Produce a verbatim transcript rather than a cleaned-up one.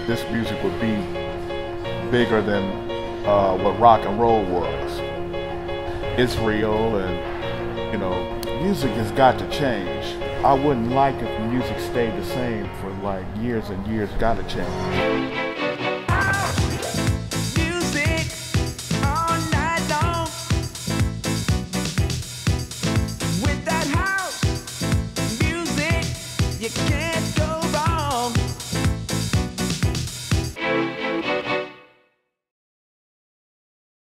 this music would be bigger than uh, what rock and roll was. It's real, and you know, music has got to change. I wouldn't like if the music stayed the same for like years and years. Got to change. You